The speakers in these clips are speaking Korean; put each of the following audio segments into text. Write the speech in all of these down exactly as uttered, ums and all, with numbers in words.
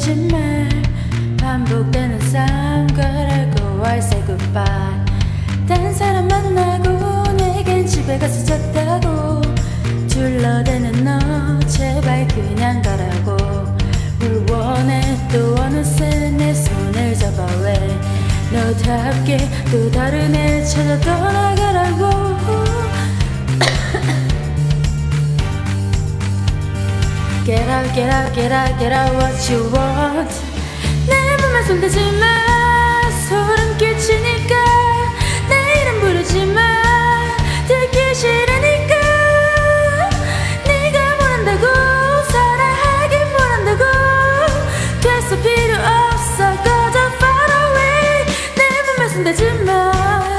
거짓말 반복되는 삶 그러고 I say goodbye. 딴 사람 만나고 내겐 집에 가서 잤다고 둘러대는 너 제발 그냥 가라고. 뭘 원해 또 어느새 내 손을 잡아 왜 너답게 또 다른 애 찾아 떠나가라고. Get out, get out, get out, get out what you want. 내 몸에 손대지 마. 소름 끼치니까 내 이름 부르지 마. 듣기 싫으니까 네가 뭘 한다고 사랑하긴 뭘 한다고. 됐어 필요 없어 꺼져 far away. 내 몸에 손대지 마.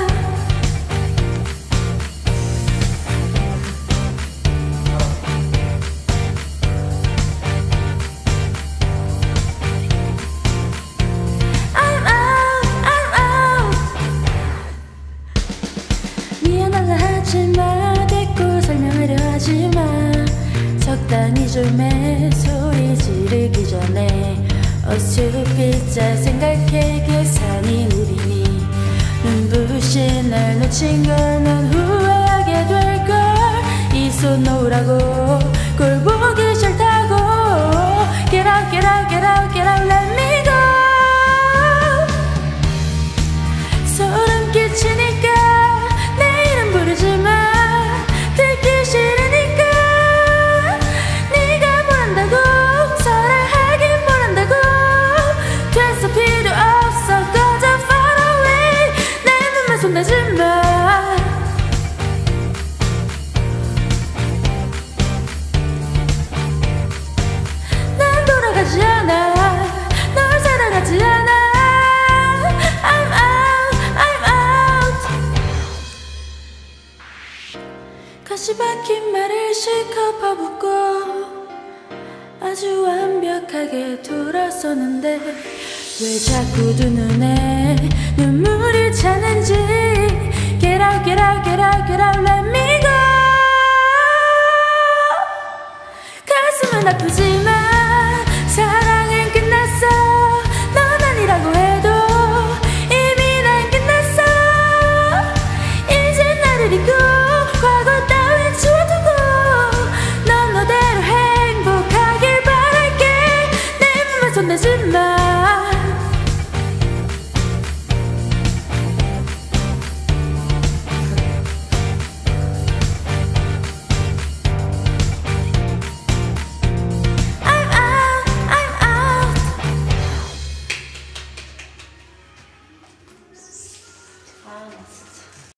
하지마 대꾸 설명하려 하지마. 적당히 좀 해 소리 지르기 전에 어차피 잘 생각해 계산이 느리니 눈부신 날 놓친 걸 넌 후회하게 될걸. 이 손 놓으라고 꼴 보기 싫다고. Get out get out get out get out let me go. 소름 끼치니까 손대지 마. 난 돌아가지 않아. 널 사랑하지 않아. I'm out, I'm out. 가시 박힌 말을 실컷 퍼붓고 아주 완벽하게 돌아서는데 왜 자꾸 두 눈에 눈물이 차는지. Get out, get out, get out, get out, let me go. 가슴은 아프지만